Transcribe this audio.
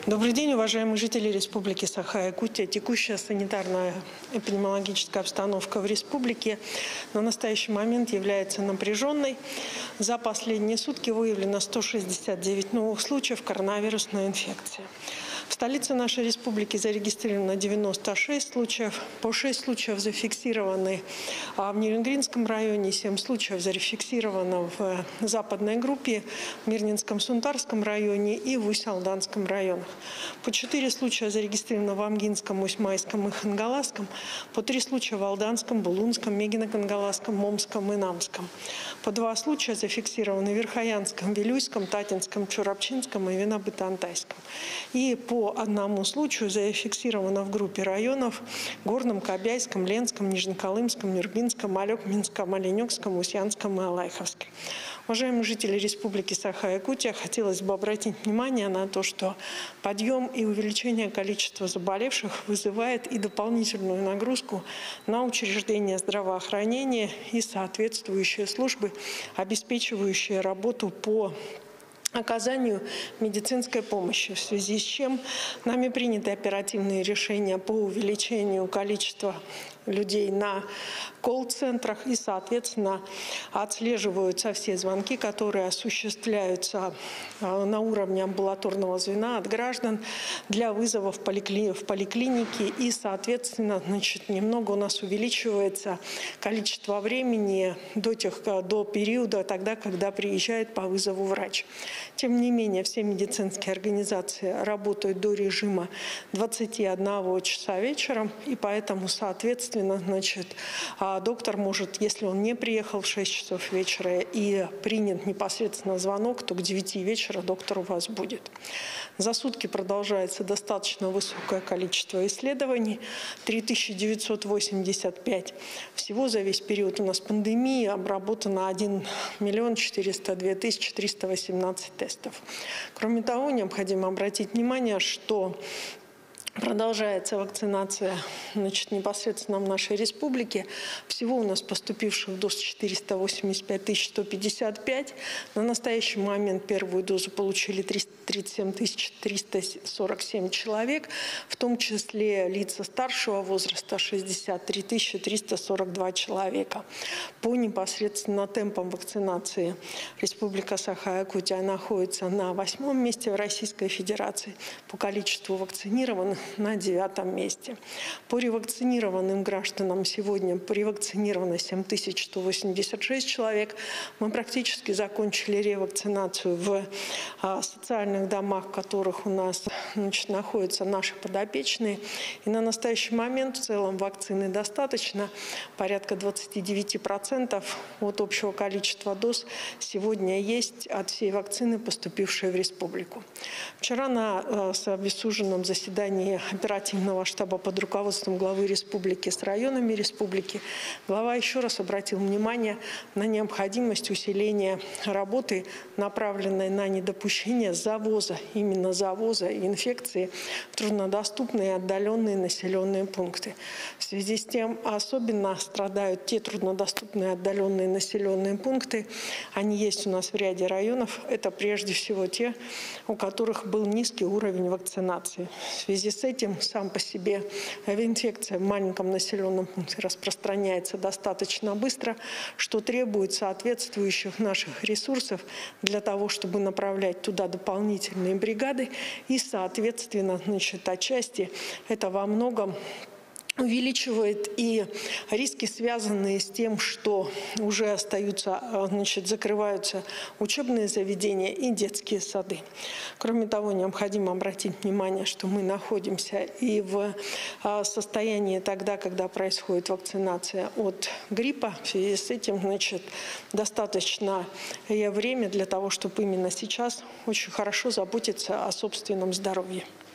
Добрый день, уважаемые жители Республики Саха-Якутия. Текущая санитарная эпидемиологическая обстановка в республике на настоящий момент является напряженной. За последние сутки выявлено 169 новых случаев коронавирусной инфекции. В столице нашей республики зарегистрировано 96 случаев. По 6 случаев зафиксированы в Нерюнгринском районе, 7 случаев зафиксировано в западной группе, в Мирнинском Сунтарском районе и в Усть-Алданском районах. По 4 случая зарегистрировано в Амгинском, Усть-Майском и Хангаласском, по 3 случая в Алданском, Булунском, Мегино-Кангаласском, Момском и Намском. По 2 случая зафиксированы в Верхоянском, Вилюйском, Татинском, Чурапчинском и Винобытантайском. И по 1 случаю зафиксировано в группе районов Горном, Кобяйском, Ленском, Нижнеколымском, Нюрбинском, Алекминском, Оленёкском, Усьянском и Алайховском. Уважаемые жители Республики Саха-Якутия, хотелось бы обратить внимание на то, что подъем и увеличение количества заболевших вызывает и дополнительную нагрузку на учреждения здравоохранения и соответствующие службы, обеспечивающие работу по оказанию медицинской помощи, в связи с чем нами приняты оперативные решения по увеличению количества людей на колл-центрах и, соответственно, отслеживаются все звонки, которые осуществляются на уровне амбулаторного звена от граждан для вызова в поликлинике и, соответственно, немного у нас увеличивается количество времени до периода тогда, когда приезжает по вызову врач. Тем не менее, все медицинские организации работают до режима 21 часа вечером, и поэтому, соответственно, доктор может, если он не приехал в 6 часов вечера и принят непосредственно звонок, то к 9 вечера доктор у вас будет. За сутки продолжается достаточно высокое количество исследований, 3985. Всего за весь период у нас пандемии обработано 1 402 318 тестов. Кроме того, необходимо обратить внимание, что продолжается вакцинация непосредственно в нашей республике. Всего у нас поступивших доз 485 155. На настоящий момент первую дозу получили 337 347 человек, в том числе лица старшего возраста 63 342 человека. По непосредственно темпам вакцинации Республика Саха-Якутия находится на 8-м месте в Российской Федерации. По количеству вакцинированных на 9-м месте. По ревакцинированным гражданам сегодня ревакцинировано 7186 человек. Мы практически закончили ревакцинацию в социальных домах, в которых у нас находятся наши подопечные. И на настоящий момент в целом вакцины достаточно. Порядка 29% от общего количества доз сегодня есть от всей вакцины, поступившей в республику. Вчера на обессуженном заседании оперативного штаба под руководством главы республики с районами республики глава еще раз обратил внимание на необходимость усиления работы, направленной на недопущение завоза, именно завоза инфекции в труднодоступные и отдаленные населенные пункты. В связи с тем особенно страдают те труднодоступные отдаленные населенные пункты. Они есть у нас в ряде районов. Это прежде всего те, у которых был низкий уровень вакцинации. В связи с этим сам по себе инфекция в маленьком населенном пункте распространяется достаточно быстро, что требует соответствующих наших ресурсов для того, чтобы направлять туда дополнительные бригады. И, соответственно, отчасти это во многом увеличивает и риски, связанные с тем, что уже остаются, закрываются учебные заведения и детские сады. Кроме того, необходимо обратить внимание, что мы находимся и в состоянии тогда, когда происходит вакцинация от гриппа. В связи с этим, достаточно время для того, чтобы именно сейчас очень хорошо заботиться о собственном здоровье.